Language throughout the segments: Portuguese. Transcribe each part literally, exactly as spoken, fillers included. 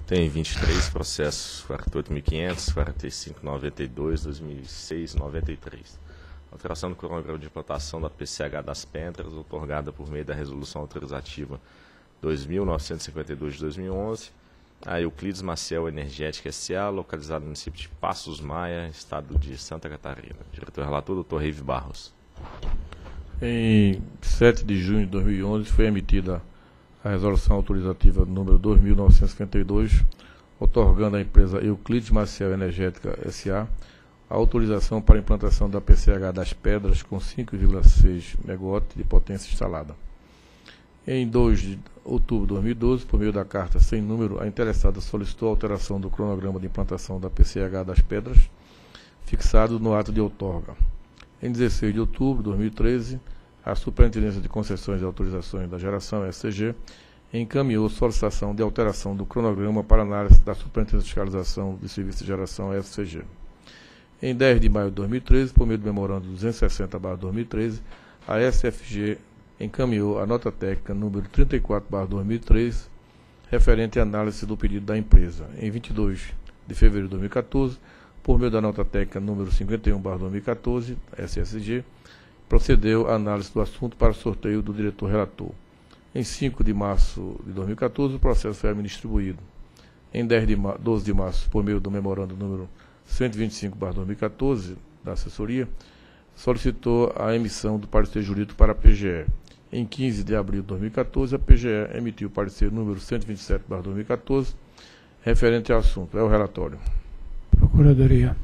Tem vinte e três processos, quarenta e oito mil e quinhentos, quarenta e cinco mil e noventa e dois, dois mil e seis, noventa e três. Alteração do cronograma de implantação da P C H das Pedras, otorgada por meio da Resolução Autorizativa dois mil novecentos e cinquenta e dois de dois mil e onze. A Euclides Maciel Energética S A, localizada no município de Passos Maia, estado de Santa Catarina. Diretor-relator, doutor Reive Barros. Em sete de junho de dois mil e onze foi emitida a resolução autorizativa número dois mil novecentos e cinquenta e dois, otorgando à empresa Euclides Maciel Energética S A a autorização para a implantação da P C H das Pedras com cinco vírgula seis megawatts de potência instalada. Em dois de outubro de dois mil e doze, por meio da carta sem número, a interessada solicitou a alteração do cronograma de implantação da P C H das Pedras, fixado no ato de outorga. Em dezesseis de outubro de dois mil e treze, a Superintendência de Concessões e Autorizações da Geração, S C G, encaminhou solicitação de alteração do cronograma para análise da Superintendência de Fiscalização de Serviços de Geração, S C G. Em dez de maio de dois mil e treze, por meio do memorando duzentos e sessenta barra dois mil e treze, a S F G encaminhou a nota técnica número trinta e quatro barra dois mil e treze, referente à análise do pedido da empresa. Em vinte e dois de fevereiro de dois mil e quatorze, por meio da nota técnica número cinquenta e um barra dois mil e quatorze, S S G, procedeu a análise do assunto para sorteio do diretor-relator. Em cinco de março de dois mil e quatorze, o processo foi a mim distribuído. Em dez de ma- doze de março, por meio do memorando número cento e vinte e cinco barra dois mil e quatorze, da assessoria, solicitou a emissão do parecer jurídico para a P G E. Em quinze de abril de dois mil e quatorze, a P G E emitiu o parecer número cento e vinte e sete barra dois mil e quatorze, referente ao assunto. É o relatório. Procuradoria.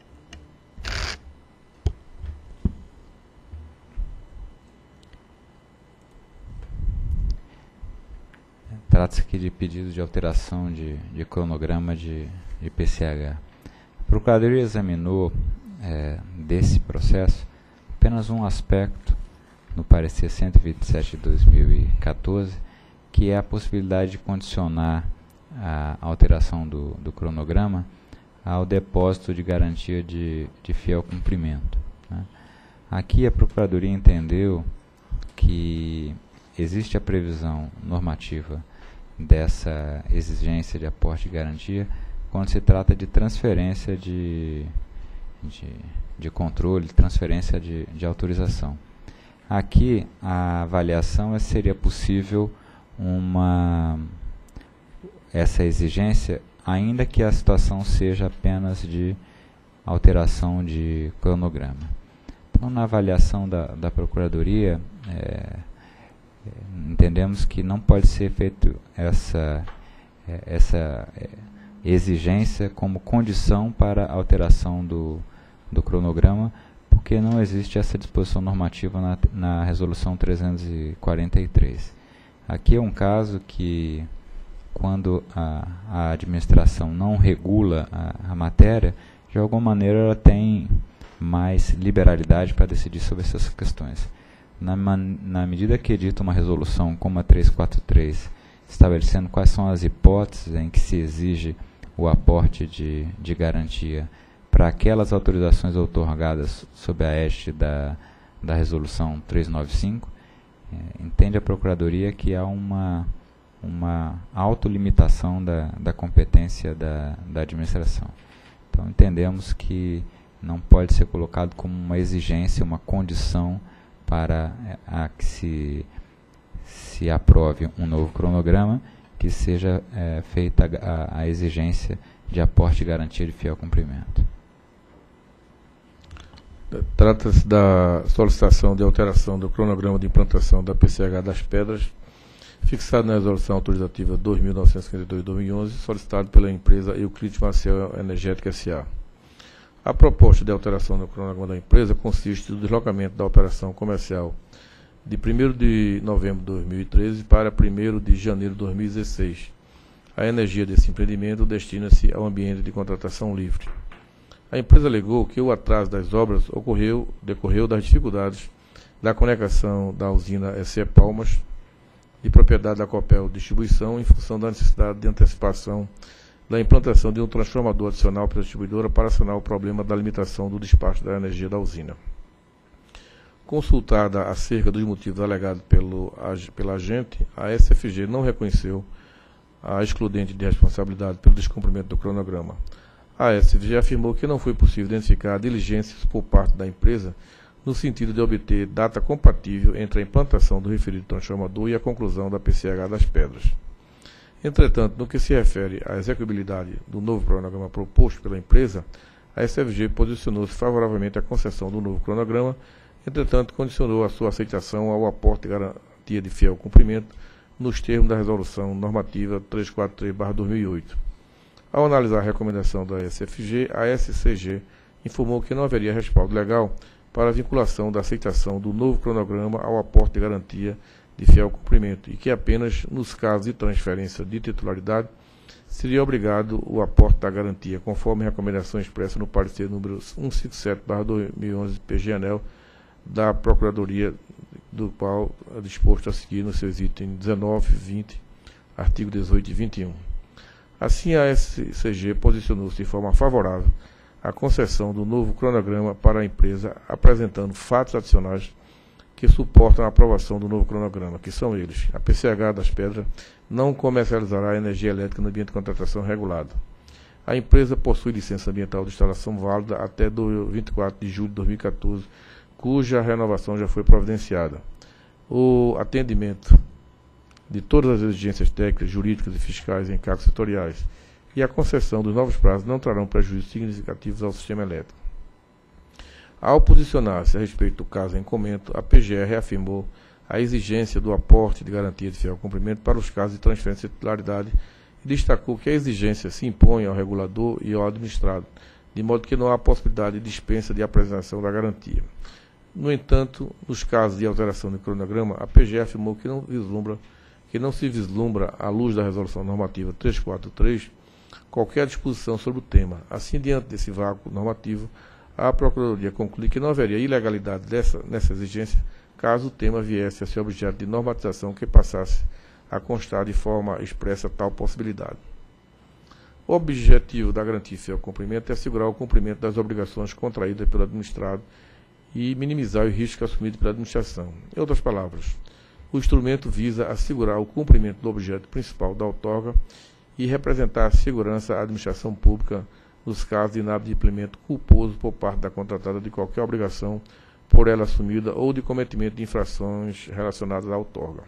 Trata-se aqui de pedido de alteração de, de cronograma de, de P C H. A Procuradoria examinou é, desse processo apenas um aspecto no parecer cento e vinte e sete de dois mil e quatorze, que é a possibilidade de condicionar a alteração do, do cronograma ao depósito de garantia de, de fiel cumprimento, né? Aqui a Procuradoria entendeu que existe a previsão normativa dessa exigência de aporte de garantia quando se trata de transferência de, de, de controle, transferência de, de autorização. Aqui a avaliação é se seria possível uma, essa exigência, ainda que a situação seja apenas de alteração de cronograma. Então, na avaliação da, da Procuradoria, é, entendemos que não pode ser feita essa, essa exigência como condição para a alteração do, do cronograma, porque não existe essa disposição normativa na, na Resolução trezentos e quarenta e três. Aqui é um caso que, quando a, a administração não regula a, a matéria, de alguma maneira ela tem mais liberalidade para decidir sobre essas questões. Na, na medida que edita uma resolução como a trezentos e quarenta e três, estabelecendo quais são as hipóteses em que se exige o aporte de, de garantia para aquelas autorizações outorgadas sob a égide da, da resolução trezentos e noventa e cinco, é, entende a Procuradoria que há uma, uma autolimitação da, da competência da, da administração. Então, entendemos que não pode ser colocado como uma exigência, uma condição para a que se, se aprove um novo cronograma, que seja é, feita a, a exigência de aporte e garantia de fiel cumprimento. Trata-se da solicitação de alteração do cronograma de implantação da P C H das Pedras, fixado na Resolução Autorizativa dois mil novecentos e cinquenta e dois de dois mil e onze, solicitado pela empresa Euclides Maciel Energética S A. A proposta de alteração do cronograma da empresa consiste no deslocamento da operação comercial de primeiro de novembro de dois mil e treze para primeiro de janeiro de dois mil e dezesseis. A energia desse empreendimento destina-se ao ambiente de contratação livre. A empresa alegou que o atraso das obras ocorreu, decorreu das dificuldades da conexão da usina S E Palmas, de propriedade da Copel Distribuição, em função da necessidade de antecipação da implantação de um transformador adicional para a distribuidora para sanar o problema da limitação do despacho da energia da usina. Consultada acerca dos motivos alegados pelo, pela agente, a S F G não reconheceu a excludente de responsabilidade pelo descumprimento do cronograma. A S F G afirmou que não foi possível identificar diligências por parte da empresa no sentido de obter data compatível entre a implantação do referido transformador e a conclusão da P C H das Pedras. Entretanto, no que se refere à execuibilidade do novo cronograma proposto pela empresa, a S F G posicionou-se favoravelmente à concessão do novo cronograma, entretanto, condicionou a sua aceitação ao aporte de garantia de fiel cumprimento nos termos da Resolução Normativa trezentos e quarenta e três barra dois mil e oito. Ao analisar a recomendação da S F G, a S C G informou que não haveria respaldo legal para a vinculação da aceitação do novo cronograma ao aporte de garantia de fiel cumprimento e que apenas nos casos de transferência de titularidade seria obrigado o aporte da garantia, conforme recomendação expressa no parecer número cento e cinquenta e sete barra dois mil e onze P G ANEL da Procuradoria, do qual é disposto a seguir nos seus itens dezenove, vinte, artigo dezoito e vinte e um. Assim, a S C G posicionou-se de forma favorável à concessão do novo cronograma para a empresa, apresentando fatos adicionais que suportam a aprovação do novo cronograma, que são eles: a P C H das Pedras não comercializará energia elétrica no ambiente de contratação regulado. A empresa possui licença ambiental de instalação válida até vinte e quatro de julho de dois mil e quatorze, cuja renovação já foi providenciada. O atendimento de todas as exigências técnicas, jurídicas e fiscais em cargos setoriais e a concessão dos novos prazos não trarão prejuízos significativos ao sistema elétrico. Ao posicionar-se a respeito do caso em comento, a P G E reafirmou a exigência do aporte de garantia de fiel cumprimento para os casos de transferência de titularidade e destacou que a exigência se impõe ao regulador e ao administrado, de modo que não há possibilidade de dispensa de apresentação da garantia. No entanto, nos casos de alteração do cronograma, a P G E afirmou que não vislumbra, que não se vislumbra, à luz da Resolução Normativa trezentos e quarenta e três, qualquer disposição sobre o tema. Assim, diante desse vácuo normativo, a Procuradoria conclui que não haveria ilegalidade dessa, nessa exigência, caso o tema viesse a ser objeto de normatização que passasse a constar de forma expressa tal possibilidade. O objetivo da garantia de fiel cumprimento é assegurar o cumprimento das obrigações contraídas pelo administrado e minimizar o risco assumido pela administração. Em outras palavras, o instrumento visa assegurar o cumprimento do objeto principal da outorga e representar a segurança à administração pública nos casos de inadimplemento culposo por parte da contratada de qualquer obrigação por ela assumida ou de cometimento de infrações relacionadas à outorga.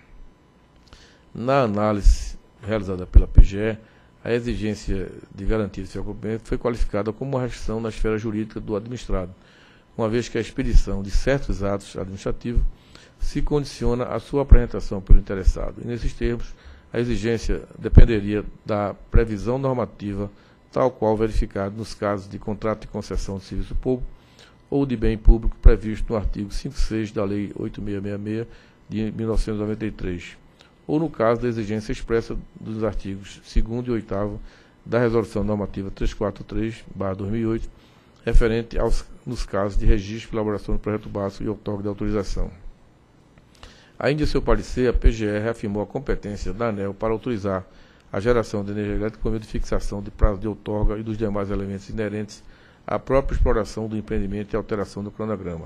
Na análise realizada pela P G E, a exigência de garantia de fiel cumprimento foi qualificada como uma restrição na esfera jurídica do administrado, uma vez que a expedição de certos atos administrativos se condiciona à sua apresentação pelo interessado. E, nesses termos, a exigência dependeria da previsão normativa, tal qual verificado nos casos de contrato de concessão de serviço público ou de bem público previsto no artigo cinquenta e seis da Lei oito mil seiscentos e sessenta e seis de mil novecentos e noventa e três, ou no caso da exigência expressa dos artigos segundo e oitavo da Resolução Normativa trezentos e quarenta e três barra dois mil e oito, referente aos nos casos de registro, elaboração do projeto básico e outorga de autorização. Ainda em seu parecer, a P G E reafirmou a competência da ANEEL para autorizar a geração de energia elétrica por meio de fixação de prazo de outorga e dos demais elementos inerentes à própria exploração do empreendimento e alteração do cronograma.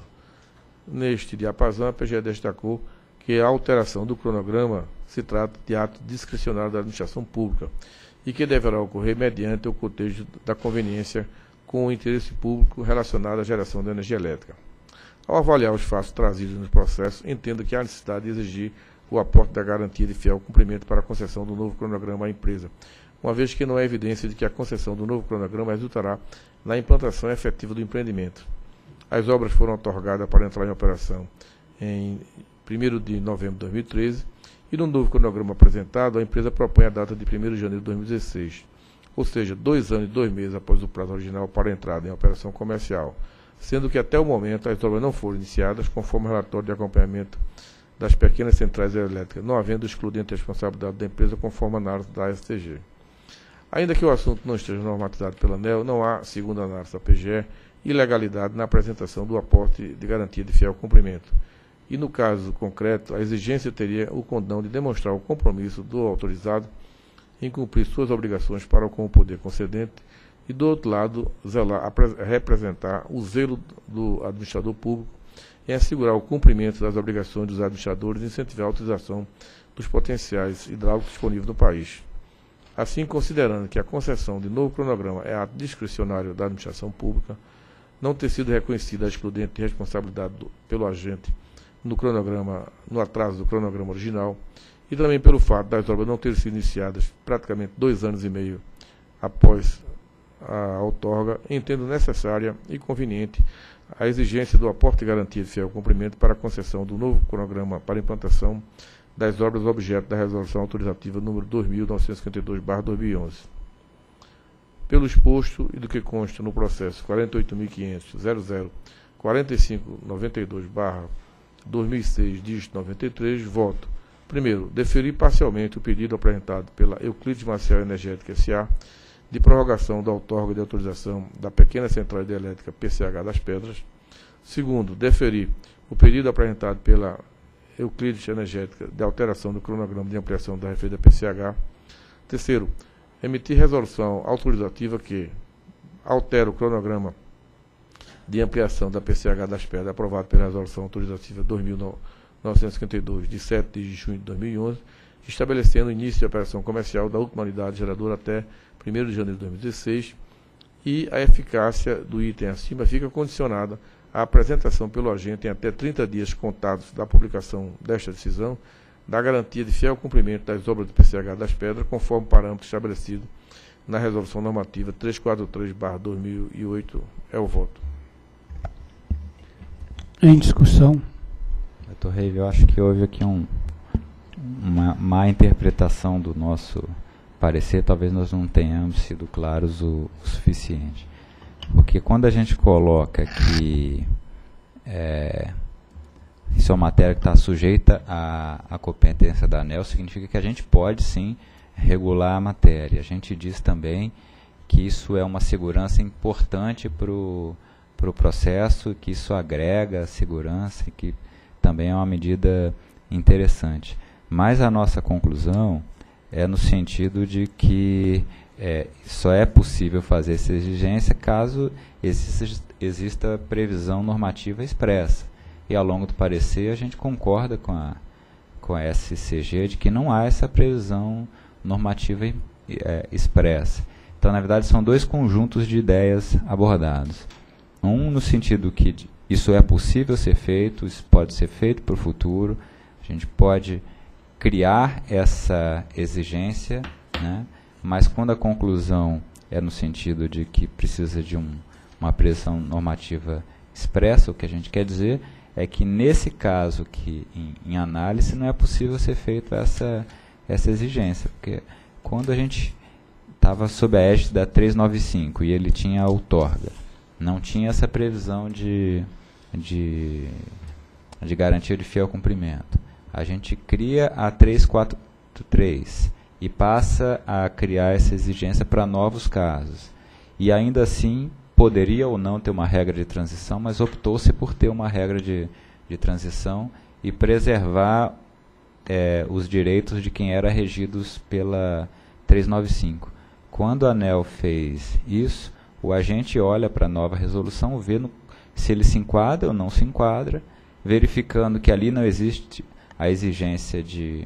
Neste diapasão, a P G E destacou que a alteração do cronograma se trata de ato discricionário da administração pública e que deverá ocorrer mediante o cotejo da conveniência com o interesse público relacionado à geração de energia elétrica. Ao avaliar os fatos trazidos no processo, entendo que há necessidade de exigir o aporte da garantia de fiel cumprimento para a concessão do novo cronograma à empresa, uma vez que não há evidência de que a concessão do novo cronograma resultará na implantação efetiva do empreendimento. As obras foram outorgadas para entrar em operação em primeiro de novembro de dois mil e treze e no novo cronograma apresentado, a empresa propõe a data de primeiro de janeiro de dois mil e dezesseis, ou seja, dois anos e dois meses após o prazo original para a entrada em operação comercial, sendo que até o momento as obras não foram iniciadas, conforme o relatório de acompanhamento das pequenas centrais elétricas, não havendo excludente responsabilidade da empresa, conforme a análise da S T G. Ainda que o assunto não esteja normatizado pela ANEEL, não há, segundo a análise da P G E, ilegalidade na apresentação do aporte de garantia de fiel cumprimento. E, no caso concreto, a exigência teria o condão de demonstrar o compromisso do autorizado em cumprir suas obrigações para com o poder concedente e, do outro lado, zelar, representar o zelo do administrador público em assegurar o cumprimento das obrigações dos administradores e incentivar a utilização dos potenciais hidráulicos disponíveis no país. Assim, considerando que a concessão de novo cronograma é ato discricionário da administração pública, não ter sido reconhecida a excludente de responsabilidade do, pelo agente no cronograma, no atraso do cronograma original, e também pelo fato das obras não terem sido iniciadas praticamente dois anos e meio após a outorga, entendo necessária e conveniente a exigência do aporte e garantia de fiel cumprimento para a concessão do novo cronograma para implantação das obras objeto da Resolução Autorizativa número dois mil novecentos e cinquenta e dois barra dois mil e onze. Pelo exposto e do que consta no processo quarenta e oito mil quinhentos ponto zero zero quatro cinco nove dois barra dois mil e seis, dígito noventa e três, voto. Primeiro, deferir parcialmente o pedido apresentado pela Euclides Maciel Energética S A de prorrogação da outorga de autorização da pequena central hidrelétrica P C H das Pedras. Segundo, deferir o pedido apresentado pela Euclides Energética de alteração do cronograma de ampliação da referida P C H. Terceiro, emitir resolução autorizativa que altera o cronograma de ampliação da P C H das Pedras, aprovado pela resolução autorizativa dois mil novecentos e cinquenta e dois, de sete de junho de dois mil e onze, estabelecendo o início de operação comercial da última unidade geradora até primeiro de janeiro de dois mil e dezesseis, e a eficácia do item acima fica condicionada à apresentação pelo agente em até trinta dias contados da publicação desta decisão, da garantia de fiel cumprimento das obras do P C H das Pedras, conforme parâmetro estabelecido na Resolução Normativa trezentos e quarenta e três barra dois mil e oito. É o voto. Em discussão. Doutor Reive, eu acho que houve aqui um, uma má interpretação do nosso parecer, talvez nós não tenhamos sido claros o, o suficiente. Porque quando a gente coloca que é, isso é uma matéria que está sujeita à, à competência da ANEEL, significa que a gente pode sim regular a matéria. A gente diz também que isso é uma segurança importante para o pro processo, que isso agrega segurança e que também é uma medida interessante. Mas a nossa conclusão é no sentido de que é, só é possível fazer essa exigência caso exista, exista previsão normativa expressa. E ao longo do parecer a gente concorda com a, com a S C G de que não há essa previsão normativa é, expressa. Então, na verdade, são dois conjuntos de ideias abordados. Um no sentido que isso é possível ser feito, isso pode ser feito para o futuro, a gente pode criar essa exigência, né? Mas quando a conclusão é no sentido de que precisa de um, uma previsão normativa expressa, o que a gente quer dizer é que nesse caso que em, em análise não é possível ser feita essa, essa exigência, porque quando a gente estava sob a égide da trezentos e noventa e cinco e ele tinha a outorga, não tinha essa previsão de, de, de garantia de fiel cumprimento. A gente cria a trezentos e quarenta e três e passa a criar essa exigência para novos casos. E ainda assim, poderia ou não ter uma regra de transição, mas optou-se por ter uma regra de, de transição e preservar é, os direitos de quem era regidos pela trezentos e noventa e cinco. Quando a ANEEL fez isso, o agente olha para a nova resolução, vê no, se ele se enquadra ou não se enquadra, verificando que ali não existe a exigência de,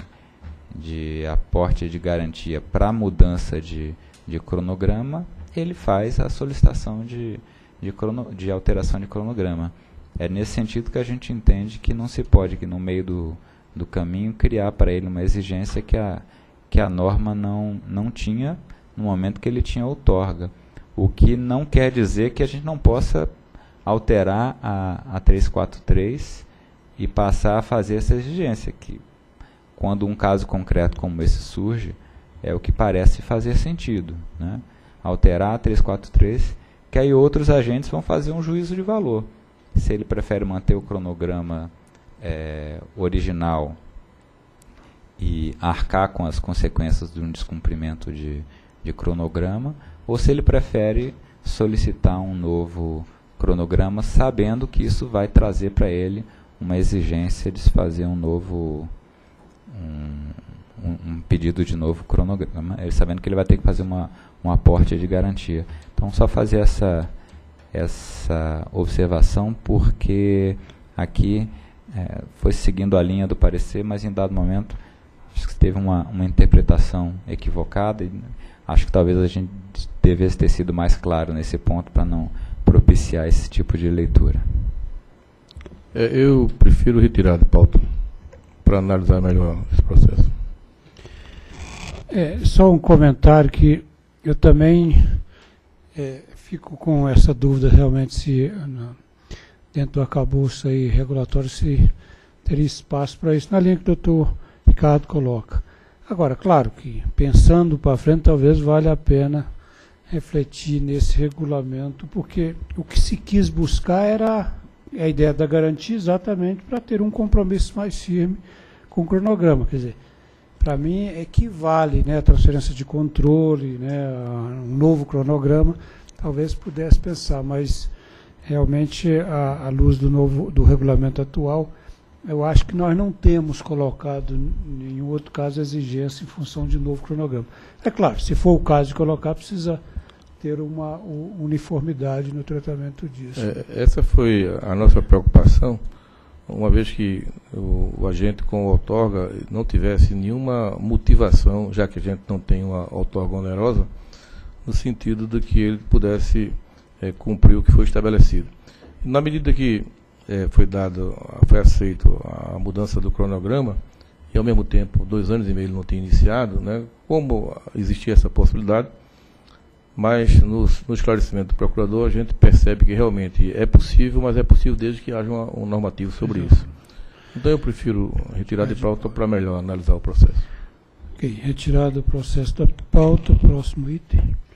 de aporte de garantia para mudança de, de cronograma, ele faz a solicitação de, de, crono, de alteração de cronograma. É nesse sentido que a gente entende que não se pode, que no meio do, do caminho, criar para ele uma exigência que a, que a norma não, não tinha no momento que ele tinha outorga. O que não quer dizer que a gente não possa alterar a, a trezentos e quarenta e três e passar a fazer essa exigência, que quando um caso concreto como esse surge, é o que parece fazer sentido, né? Alterar a trezentos e quarenta e três, que aí outros agentes vão fazer um juízo de valor. Se ele prefere manter o cronograma é, original e arcar com as consequências de um descumprimento de, de cronograma, ou se ele prefere solicitar um novo cronograma, sabendo que isso vai trazer para ele uma exigência de se fazer um novo um, um, um pedido de novo cronograma, ele sabendo que ele vai ter que fazer uma, um aporte de garantia. Então, só fazer essa, essa observação, porque aqui é, foi seguindo a linha do parecer, mas em dado momento Acho que teve uma, uma interpretação equivocada e acho que talvez a gente devesse ter sido mais claro nesse ponto para não propiciar esse tipo de leitura. É, eu prefiro retirar de pauta para analisar melhor esse processo. É, só um comentário que eu também é, fico com essa dúvida realmente se na, dentro do arcabouço aí, regulatório se teria espaço para isso, na linha que o doutor Ricardo coloca. Agora, claro que pensando para frente, talvez valha a pena refletir nesse regulamento, porque o que se quis buscar era a ideia da garantia exatamente para ter um compromisso mais firme com o cronograma. Quer dizer, para mim equivale, né, a transferência de controle, né, a um novo cronograma, talvez pudesse pensar, mas realmente à, à luz do, novo, do regulamento atual, eu acho que nós não temos colocado em nenhum outro caso exigência em função de novo cronograma. É claro, se for o caso de colocar, precisa ter uma uniformidade no tratamento disso. É, essa foi a nossa preocupação, uma vez que o, o agente com outorga não tivesse nenhuma motivação, já que a gente não tem uma outorga onerosa, no sentido de que ele pudesse é, cumprir o que foi estabelecido. Na medida que é, foi dado, foi aceito a mudança do cronograma, e ao mesmo tempo, dois anos e meio ele não tinha iniciado, né, como existia essa possibilidade, mas no, no esclarecimento do procurador a gente percebe que realmente é possível, mas é possível desde que haja uma, um normativo sobre isso. Então eu prefiro retirar de pauta para melhor analisar o processo. Ok, retirado o processo da pauta, próximo item.